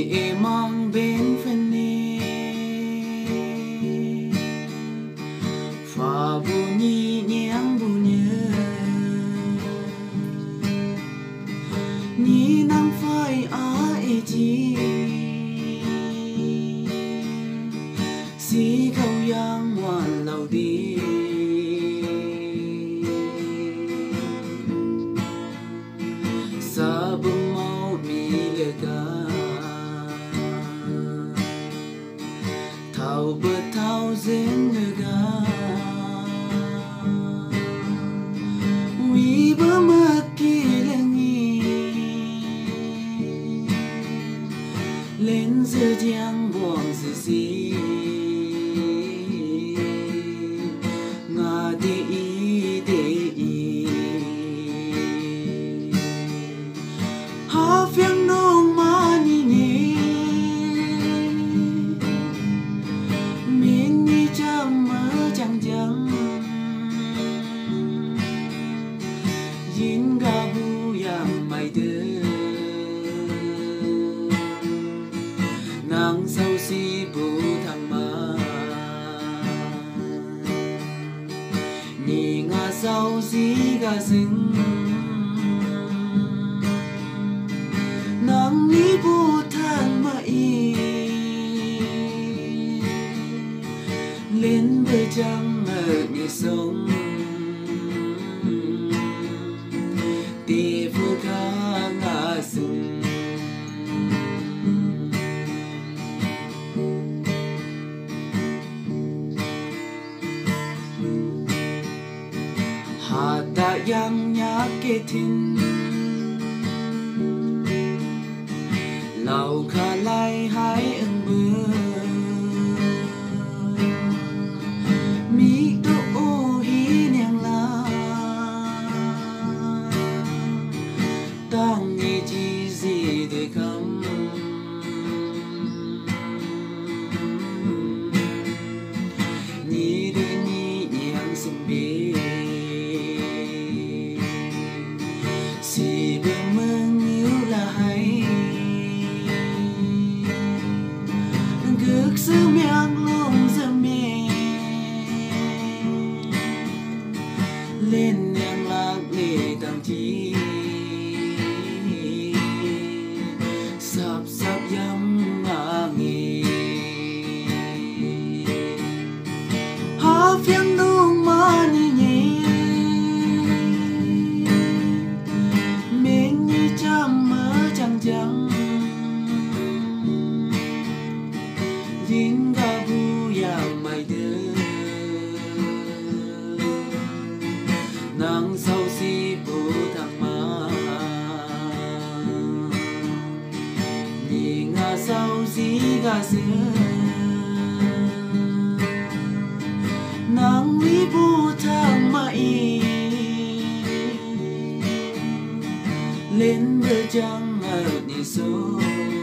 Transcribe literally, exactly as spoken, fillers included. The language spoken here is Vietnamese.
e mang bên phần nè pha bu nhi nhang bu nhớ nhi nang phai a e chi si khâu yang hoàn lâu đi sa bông mau mi lệ ca thao bơ thao dên lệ ca vì bơ mơ kỳ lệ nghi lên giữa giang buông gì gì ngà đi ý đi ý ha phiền nông mà nhỉ nhỉ mình đi chăm mơ chẳng chẳng yin ga bu yang mai de nang sau si bu thang ma ni nga sau si ga sing nang ni bu thang ma y lên đời trăng ở nhịp sống tì phu ca ngã sừng hà ta yang nhã kê thinh lâu khá lai hái ưng mưa mi tô ô hi nhang la tang ni chi gì để khăm ni đưa ni nhang sung bi si bơ mơ nghiêu là hay gước sư miang lung dơ mê lên nhang lạc lệ tàng chi sắp sắp yam ngã nghề ha phiền nông mà nhỉ nhỉ mình như chăm mơ chẳng chẳng yin ga bu yang mai de nang sau si bu thang ma ni nga sau si ga se nang ni bu thang ma y lên đời trăng ở nhịp sống